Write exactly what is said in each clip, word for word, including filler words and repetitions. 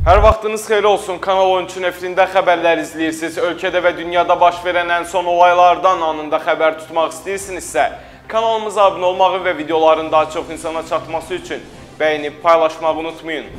Hər vaxtınız xeyir olsun. Kanal on üç nefrində xəbərlər izləyirsiniz. Ölkədə və dünyada baş verən ən son olaylardan anında xəbər tutmaq istəyirsinizsə, kanalımıza abunə olmağı və videoların daha çox insana çatması üçün bəyənib paylaşmağı unutmayın.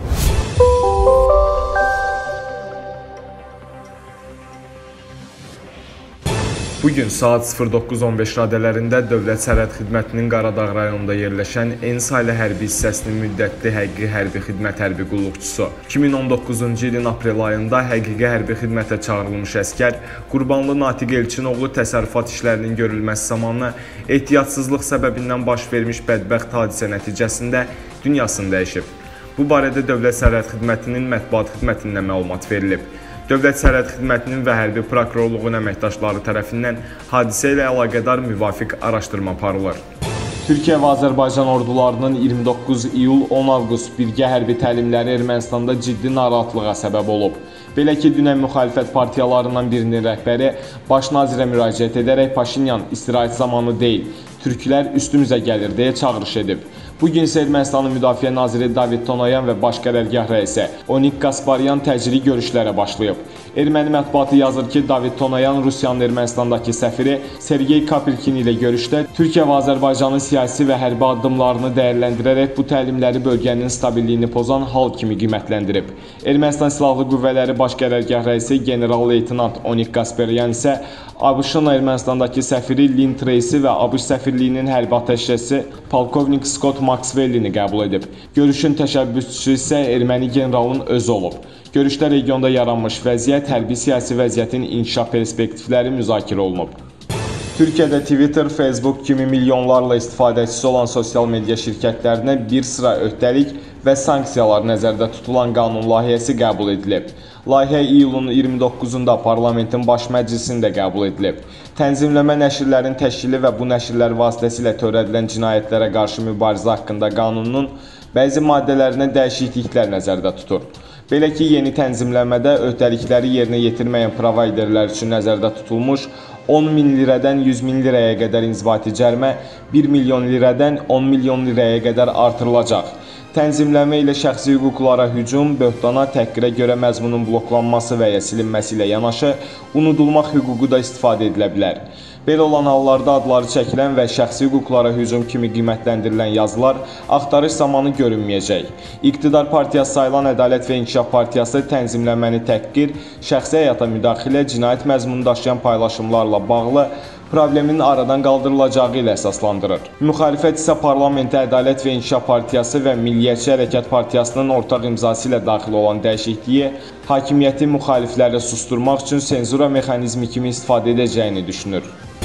Bugün saat sıfır doqquz on beş radələrində Dövlət Sərhəd Xidmətinin Qaradağ rayonunda yerləşən Eni saylı hərbi hissəsinin müddətli həqiqi hərbi xidmət hərbi qulluqçusu iki min on doqquzuncu ilin aprel ayında həqiqi hərbi xidmətə çağırılmış əskər Qurbanlı Natiq Elçinoğlu təsərrüfat işlərinin görülməsi zamanı ehtiyatsızlıq səbəbindən baş vermiş bədbəxt hadisə nəticəsində dünyasını dəyişib. Bu barədə Dövlət Sərhəd Xidmətinin mətbuat xidmətindən məlumat verilib. Dövlət Sərhəd Xidmətinin və Hərbi Prokurorluğun əməkdaşları tərəfindən hadisə ilə əlaqədar müvafiq araşdırma aparılır. Türkiyə və Azərbaycan ordularının iyirmi doqquz iyul on avqust birgə hərbi təlimləri Ermənistanda ciddi narahatlığa səbəb olub. Belə ki, dünən müxalifət partiyalarından birinin rəhbəri baş nazirə müraciət edərək Paşinyan istirahət zamanı deyil, türklər üstümüzə gəlir deyə çağırış edib. Bugün isə Ermənistanın Müdafiə Naziri David Tonoyan və Baş Qərargah rəisi Onik Kasparyan təcili görüşlərə başlayıb. Erməni mətbuatı yazır ki, David Tonoyan Rusiyanın Ermənistandakı səfiri Sergey Kapirkin ilə görüşdə Türkiyə və Azərbaycanın siyasi və hərbi addımlarını dəyərləndirərək bu təlimləri bölgənin stabilliyini pozan hal kimi qiymətləndirib. Ermənistan Silahlı Qüvvələri Baş Qərargah rəisi general-leytenant Onik Kasparyan isə ABŞ-ın Ermənistandakı səfiri Lynn Tracy və ABŞ səfirliyinin hərbi ateşçisi polkovnik Scott Maxwellini qəbul edib. Görüşün təşəbbüsçüsü isə erməni generalın özü olub. Görüşdə regionda yaranmış vəziyyət, hərbi-siyasi vəziyyətin inkişaf perspektivləri müzakirə olunub. Türkiyədə Twitter, Facebook kimi milyonlarla istifadəçisi olan sosial media şirkətlərinə bir sıra öhdəlik və sanksiyalar nəzərdə tutulan qanun layihəsi qəbul edilib. Layihə iyulun iyirmi doqquzunda parlamentin baş məclisində qəbul edilib. Tənzimləmə nəşrlərin təşkili və bu nəşrlər vasitəsilə törədilən cinayətlərə qarşı mübarizə haqqında qanunun bəzi maddələrinə dəyişikliklər nəzərdə tutur. Belə ki, yeni tənzimləmədə öhdəlikləri yerinə yetirməyən provayderlər üçün nəzərdə tutulmuş on min lirədən yüz min lirəyə qədər inzibati cərimə bir milyon lirədən on milyon lirəyə qədər artırılacaq. Tənzimləmə ilə şəxsi hüquqlara hücum, böhtana, təhqirə görə məzmunun bloklanması və ya silinməsi ilə yanaşı unudulmaq hüququ da istifadə edilə bilər. Belə olan hallarda adları çəkilən və şəxsi hüquqlara hücum kimi qiymətləndirilən yazılar axtarış zamanı görünməyəcək. İqtidar partiyası sayılan Ədalət və İnkişaf Partiyası tənzimləməni təhqir, şəxsi həyata müdaxilə, cinayət məzmunu daşıyan paylaşımlarla bağlı problemin aradan qaldırılacağı ilə əsaslandırır. Müxalifət isə parlamentə Ədalət və İnkişaf Partiyası və Milliyyətçi Hərəkat Partiyasının ortaq imzası ilə daxil olan dəyişikliyi hakimiyyəti müxalifləri susturmaq üçün senzura mexanizmi kimi istifadə edəcəyini düşünür.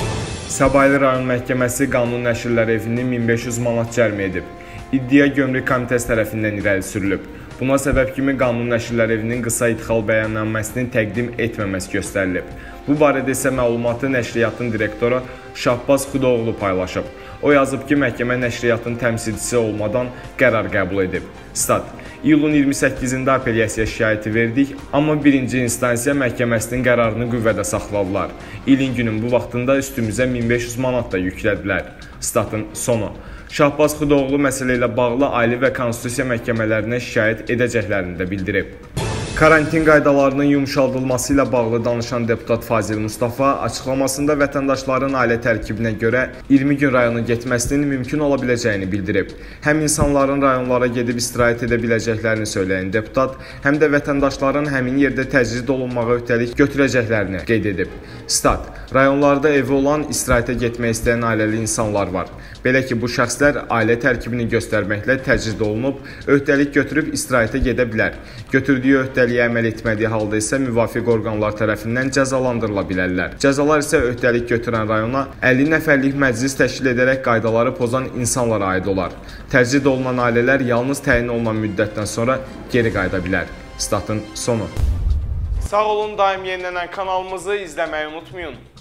Səbail rayon məhkəməsi qanun nəşrlər evini min beş yüz manat cərimə edib. İddia Gömrük Komitəsi tərəfindən irəli sürülüb. Buna səbəb kimi qanun nəşrlər evinin qısa idxal bəyannaməsini təqdim etməməsi göstərilib. Bu barədə isə məlumatı nəşriyyatın direktoru Şahbaz Xudoğlu paylaşıb. O yazıb ki, məhkəmə nəşriyyatın təmsilçisi olmadan qərar qəbul edib. Stat: İyulun iyirmi səkkizində apellyasiya şikayəti verdik, amma birinci instansiya məhkəməsinin qərarını qüvvədə saxladılar. İlin günün bu vaxtında üstümüzə min beş yüz manat da yüklədilər. Statın sonu. Şahbaz Xudoğlu məsələ ilə bağlı Ali və Konstitusiya məhkəmələrinə şikayət edəcəklərini də bildirib. Karantin qaydalarının yumşaldılması ilə bağlı danışan deputat Fazil Mustafa açıqlamasında vətəndaşların ailə tərkibinə görə iyirmi gün rayona getməsinin mümkün ola biləcəyini bildirib. Həm insanların rayonlara gedib istirahət edə biləcəklərini söyləyən deputat, həm də vətəndaşların həmin yerdə təcrid olunmağa öhdəlik götürəcəklərini qeyd edib. Stat: Rayonlarda evi olan istirahətə getmək istəyən ailəli insanlar var. Belə ki, bu şəxslər ailə tərkibini göstərməklə təcrid olunub, öhdəlik götürüb istirahətə gedə bilər. Götürdüyü öhdəliyə əməl etmədiyi halda isə müvafiq orqanlar tərəfindən cəzalandırıla bilərlər. Cəzalar isə öhdəlik götürən rayona əlli nəfərlik məclis təşkil edərək qaydaları pozan insanlara aid olar. Təcrid olunan ailələr yalnız təyin olunan müddətdən sonra geri qayıda bilər. Statın sonu. Sağ olun, daim yenilənən kanalımızı izləməyi unutmayın.